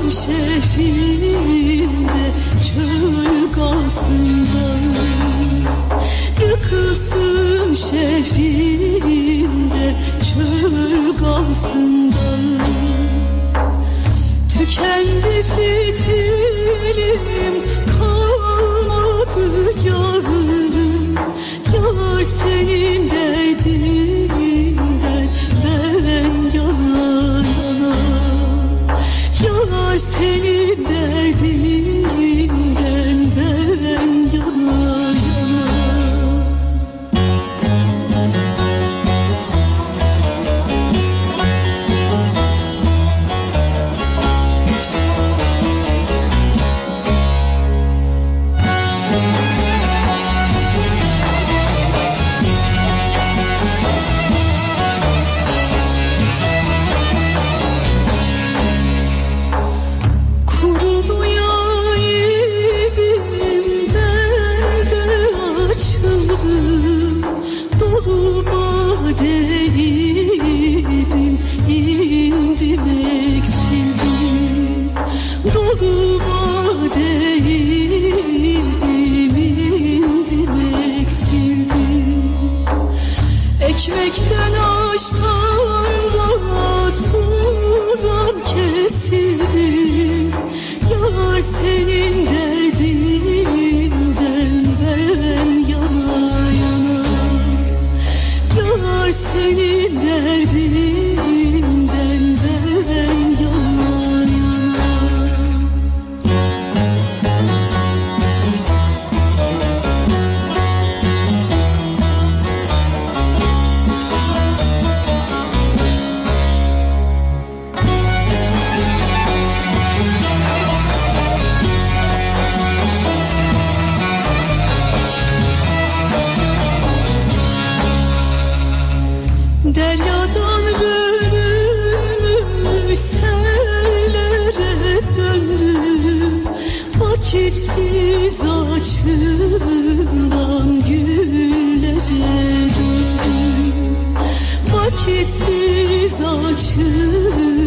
şehrinde çöl kalsın dağım. Yıkılsın şehrinde çöl kalsın dağım. Tükendi fitilim, kalmadı yağım. Yar senin derdinden ben yana yana. Yar senin derdinden ben yana yana. Ekmekten, aştan da sudan kesildim. Yar senin derdinden ben yana yana. Yar senin derdinden ben yana yana. Deryadan bölünmüş sellere döndüm. Vakitsiz açılan güllere döndüm. Vakitsiz açılan